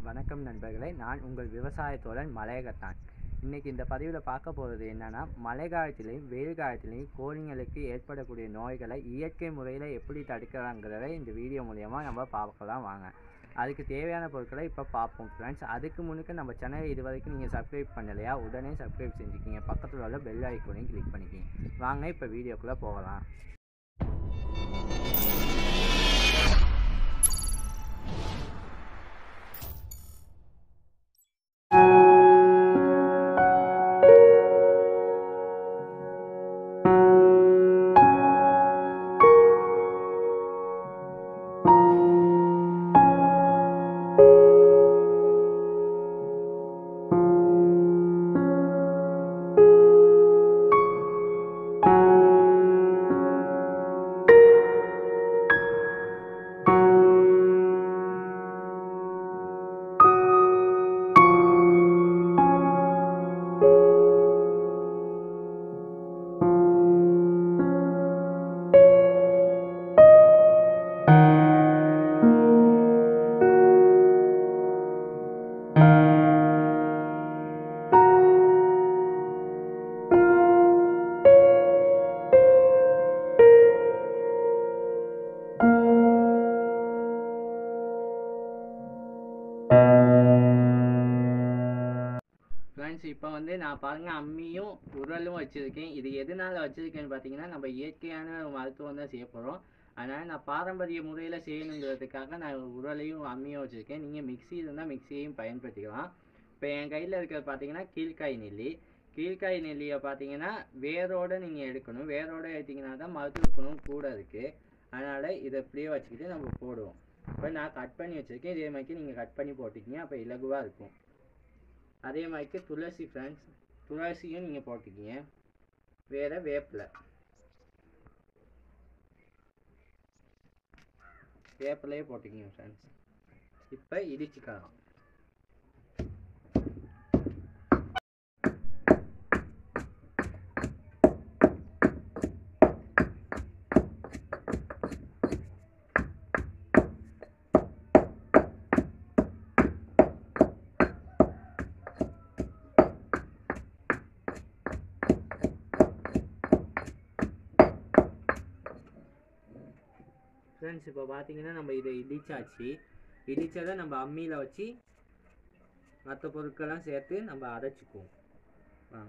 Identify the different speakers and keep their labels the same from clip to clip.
Speaker 1: வணக்கம் நண்பர்களே, நான் உங்கள் விவசாய தோழன் மலையகத்தான். இன்றைக்கி இந்த பதிவில் பார்க்க போகிறது என்னென்னா, மழை காலத்திலையும் வெயில் காலத்திலையும் கோழிங்களுக்கு ஏற்படக்கூடிய நோய்களை இயற்கை முறையில் எப்படி தடுக்கலாங்கிறத இந்த வீடியோ மூலயமா நம்ம பார்க்கலாம் வாங்க. அதுக்கு தேவையான பொருட்களை இப்போ பார்ப்போம் ஃப்ரெண்ட்ஸ். அதுக்கு முன்னுக்கு நம்ம சேனலை இது வரைக்கும் நீங்கள் சப்ஸ்கிரைப் பண்ணலையா, உடனே சப்ஸ்கிரைப் செஞ்சுக்கிங்க. பக்கத்தில் உள்ள பெல் ஐக்கோனையும் கிளிக் பண்ணிக்கிங்க. வாங்க இப்போ வீடியோக்குள்ளே போகலாம். ஃப்ரெண்ட்ஸ், இப்போ நான் பாருங்கள் அம்மியும் உரலும் வச்சுருக்கேன். இது எதனால் வச்சுருக்கேன்னு பார்த்தீங்கன்னா, நம்ம இயற்கையான மருத்துவம் தான் செய்ய போகிறோம். அதனால் நான் பாரம்பரிய முறையில் செய்யணுங்கிறதுக்காக நான் உரலையும் அம்மியும் வச்சுருக்கேன். நீங்கள் மிக்சி இருந்தால் மிக்சியையும் பயன்படுத்திக்கலாம். இப்போ என் கையில் இருக்கிறது பார்த்தீங்கன்னா கீழ்காய் நெல்லி. கீழ்காய் நெல்லியை பார்த்தீங்கன்னா வேரோடு நீங்கள் எடுக்கணும். வேரோடு எடுத்திங்கன்னா தான் மருத்துவ குணம் கூட இருக்குது. அதனால் இதை இப்படியே வச்சுக்கிட்டு நம்ம போடுவோம். இப்போ நான் கட் பண்ணி வச்சுருக்கேன். இதே மாதிரி நீங்கள் கட் பண்ணி போட்டிக்கிங்க, அப்போ இலகுவாக இருக்கும். அதே மாதிரி துளசி ஃப்ரெண்ட்ஸ், துளசியும் நீங்கள் போட்டுக்கிங்க. வேறு வேப்பிலையே போட்டுக்கிங்க ஃப்ரெண்ட்ஸ். இப்போ இடிச்சுக்கலாம். ஃப்ரெண்ட்ஸ், இப்போ பார்த்தீங்கன்னா நம்ம இதை இடிச்சாச்சு. இடித்ததை நம்ம அம்மியில் வச்சு மற்ற பொருட்கள்லாம் சேர்த்து நம்ம அரைச்சிக்குவோம். வாங்க.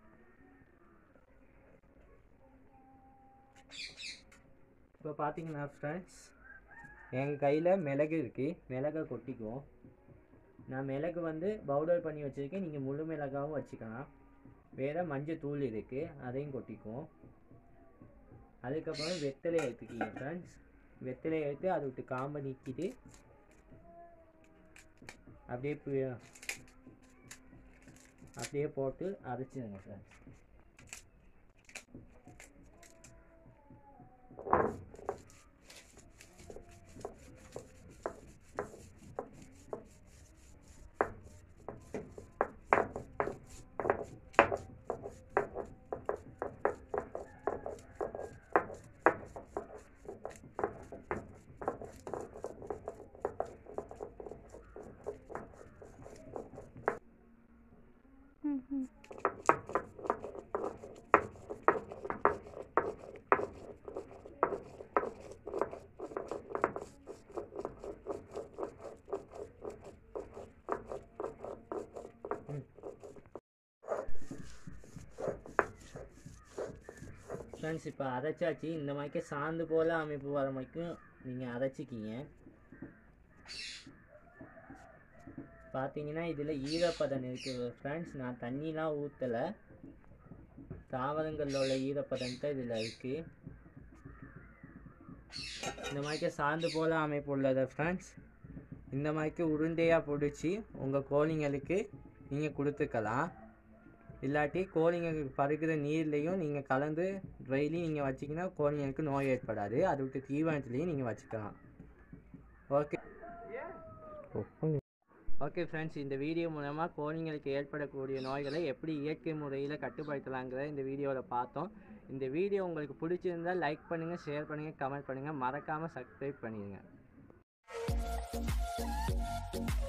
Speaker 1: இப்போ பார்த்தீங்கன்னா ஃப்ரெண்ட்ஸ், எங்கள் கையில் மிளகு இருக்குது. மிளகை கொட்டிக்குவோம். நான் மிளகு பவுடர் பண்ணி வச்சுருக்கேன். நீங்கள் முழு மிளகாவும் வச்சுக்கலாம். வேறு மஞ்சள் தூள் இருக்குது, அதையும் கொட்டிக்குவோம். அதுக்கப்புறம் வெத்தலையை எடுத்துக்கிங்க ஃப்ரெண்ட்ஸ். வெத்தலையை எடுத்து அதை விட்டு காம்பை நீக்கிட்டு அப்படியே போட்டு அரைச்சிடுங்க ஃப்ரெண்ட்ஸ். ஃப்ரெண்ட்ஸ், இப்போ அரைச்சாச்சு. இந்த மாதிரி சாந்து போல் அமைப்பு வர மாதிரிக்கும் நீங்கள் அரைச்சிக்கிங்க. பார்த்தீங்கன்னா இதில் ஈரப்பதம் இருக்குது ஃப்ரெண்ட்ஸ். நான் தண்ணிலாம் ஊற்றலை, தாவரங்களில் உள்ள ஈரப்பதம் தான் இதில் இருக்குது. இந்த மாதிரி சாந்து போல் அமைப்பு உள்ளது ஃப்ரெண்ட்ஸ். இந்த மாதிரி உருண்டையாக பிடிச்சி உங்கள் கோழிங்களுக்கு நீங்கள் கொடுத்துக்கலாம். இல்லாட்டி கோழிங்களுக்கு பருகிற நீர்லேயும் நீங்கள் கலந்து டெய்லி நீங்கள் வச்சிங்கன்னா கோழிங்களுக்கு நோய் ஏற்படாது. அது விட்டு தீவனத்துலேயும் நீங்கள் வச்சுக்கலாம். ஓகே ஃப்ரெண்ட்ஸ், இந்த வீடியோ மூலமாக கோழிங்களுக்கு ஏற்படக்கூடிய நோய்களை எப்படி இயற்கை முறையில் கட்டுப்படுத்தலாங்கிற இந்த வீடியோவில் பார்த்தோம். இந்த வீடியோ உங்களுக்கு பிடிச்சிருந்தால் லைக் பண்ணுங்கள், ஷேர் பண்ணுங்கள், கமெண்ட் பண்ணுங்கள். மறக்காமல் சப்ஸ்கிரைப் பண்ணிடுங்க.